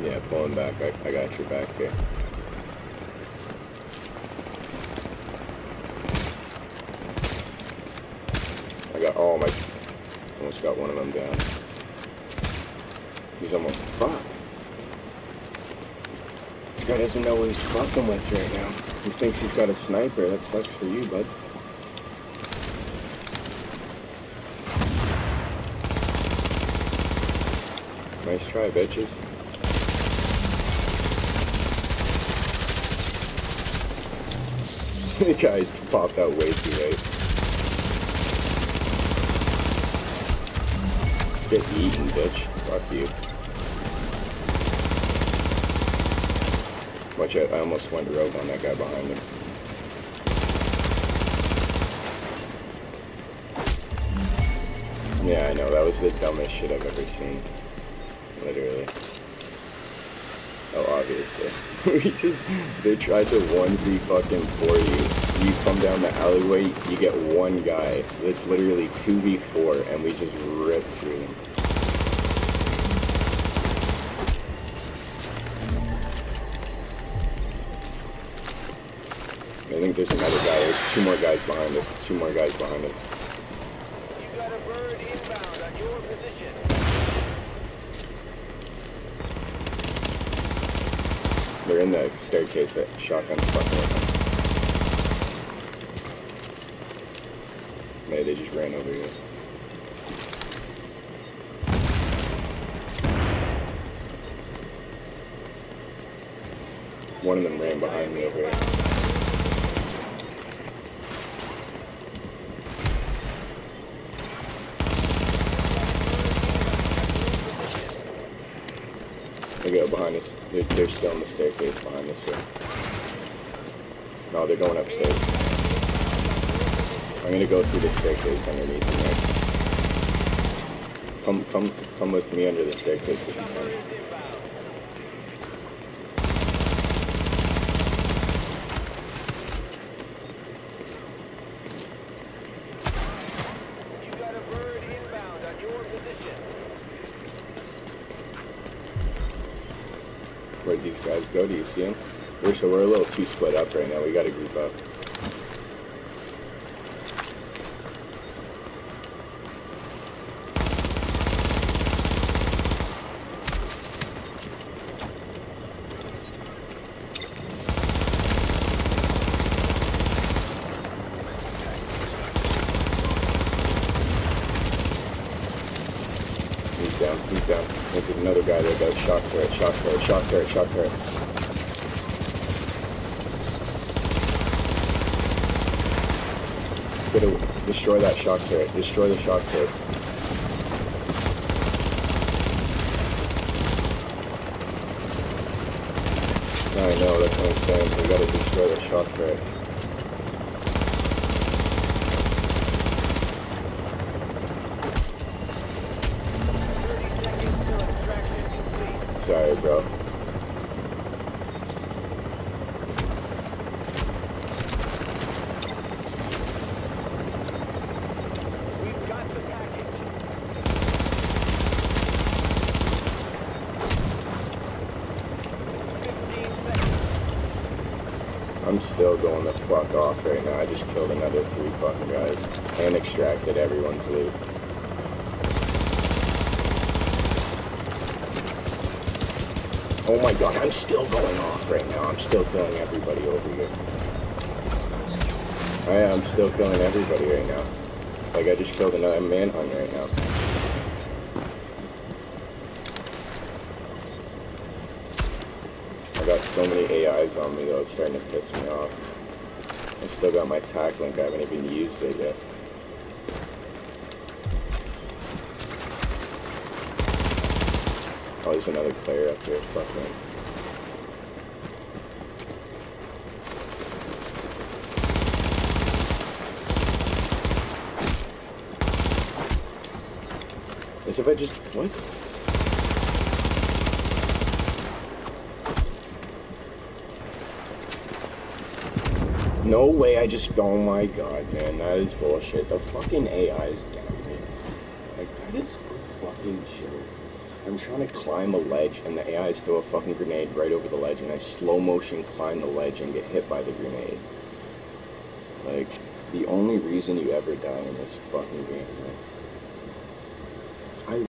Yeah, pulling back. I got your back here. I got all my... Almost got one of them down. He's almost... Fuck! This guy doesn't know what he's fucking with right now. He thinks he's got a sniper. That sucks for you, bud. Nice try, bitches. The guy popped out way too late. Get eaten, bitch. Fuck you. Watch out, I almost went rogue on that guy behind him. Yeah, I know, that was the dumbest shit I've ever seen. Literally. Oh, obviously. They tried to 1v fucking for you. You come down the alleyway, you get one guy. It's literally 2v4, and we just ripped through them. I think there's another guy. There's two more guys behind us. Two more guys behind us. You got a bird inbound on your position. They're in the staircase that shotgun's fucking with them. Yeah, they just ran over here. One of them ran behind me over here. They go behind us. They're still in the staircase behind us here. No, they're going upstairs. I'm gonna go through the staircase underneath them there. Come with me under the staircase if you can. You got a bird inbound on your position. Where'd these guys go? Do you see them? So we're a little too split up right now. We gotta group up. He's down. He's down. There's another guy that goes shock turret, shock turret, shock turret, shock turret. Destroy that shock turret. Destroy the shock turret. I know, that's what I'm saying. We gotta destroy the shock turret. Sorry, bro. We've got the package. I'm still going the fuck off right now. I just killed another 3 fucking guys and extracted everyone's loot. Oh my god, I'm still going off right now. I'm still killing everybody over here. I'm still killing everybody right now. Like, I just killed another manhunt right now. I got so many AIs on me though, it's starting to piss me off. I still got my tac link, I haven't even used it yet. Oh, there's another player up here, fuck me. As if I just, what? No way, I just, oh my god, man, that is bullshit. The fucking AI is down, man. Like, that is fucking shit. I'm trying to climb a ledge, and the AIs throw a fucking grenade right over the ledge, and I slow motion climb the ledge and get hit by the grenade. Like, the only reason you ever die in this fucking game, man.